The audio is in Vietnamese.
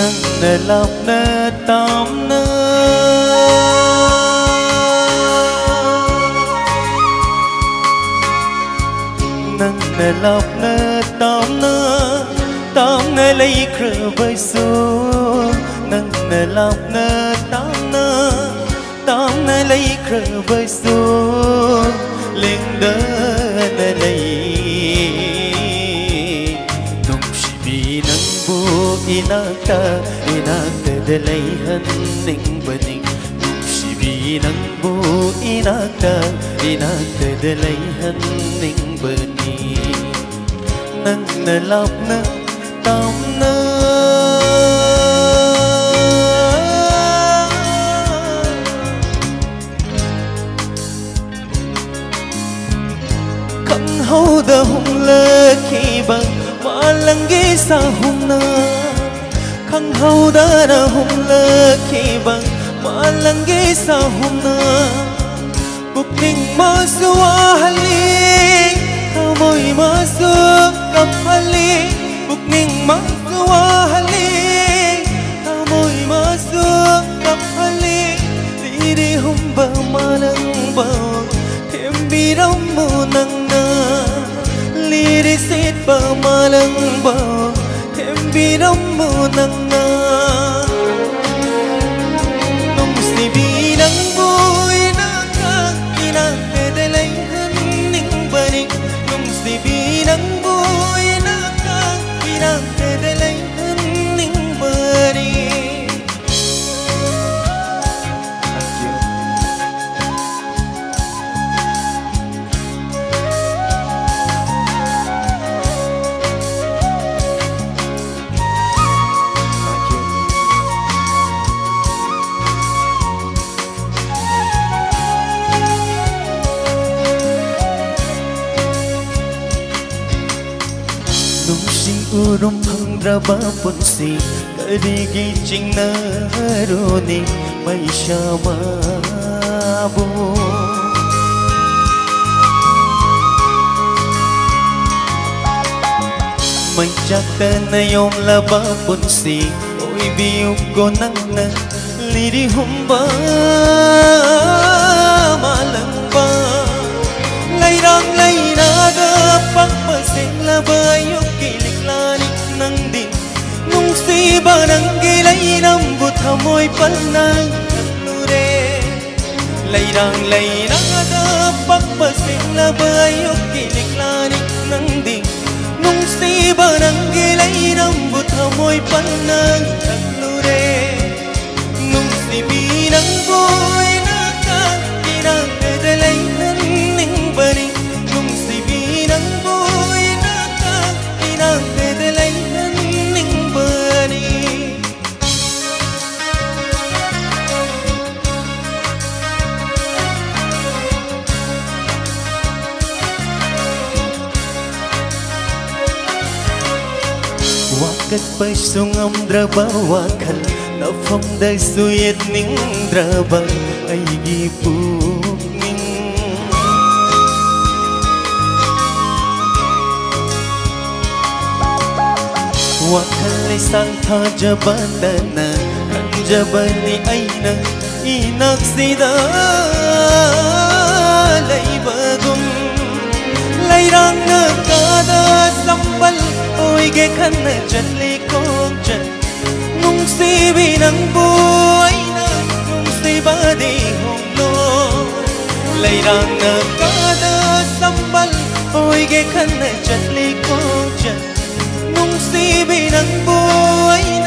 nè lọc nè tóm nè nâng nè lọc nè tóm nè lấy khờ với xuống nâng nè lọc nè tóm nè lấy khờ với xuống lên đỡ nè lấy inakta de leihan ning baning shibi nang bu inakta de leihan ning bani nang na lap na tam na khăn hau da hung lơ khi bằng ma lang ge sa hung na khăn hau đã hung lơ khi bằng ma lang ge sa hung na bục ninh ma suwa hali thao môi ma suwa cặp hali bục ninh ma suwa hali thao môi ma suwa cặp hali đi đi hung bờ ma lang bờ thêm bi đông mù nang na li đi xít bờ ma lang bờ thêm bi đông mù nang na nông si bi nang vui na ca ki na te lấy hơn ninh bờ ninh nông si bi nang vui na ca ki na te lấy hơn ninh bờ ninh. Urum hangra ba punsi kadigi chingna roni maisha mabu mai chakta na yom la ba punsi oi biu ko nang na liri humba malang ba lai rang lai na da pak pa sing la ba yuk nang din nung si ba nang gilay nam but hamoy palnang nure lay na da pagpasin na bayok kiliklanik nang din nung si ba nang gilay nam but hamoy palnang nure nung si binang boy na ka kinang dedalay ning baning nung si binang boy na ka kinang dedalay wakat bay sungam draba wakal na phong day suyet ning draba ay gipuk ning wakal ay sang tha jabatana ang jabani ay na inaksida lay bagum lay rang na kada sambal ôi ghé khăn chân ly con chân nung si bi nang buai na nung si ba đi hong lo lay rang na kada sambal ôi ghé khăn chân ly con chân nung si bi nang buai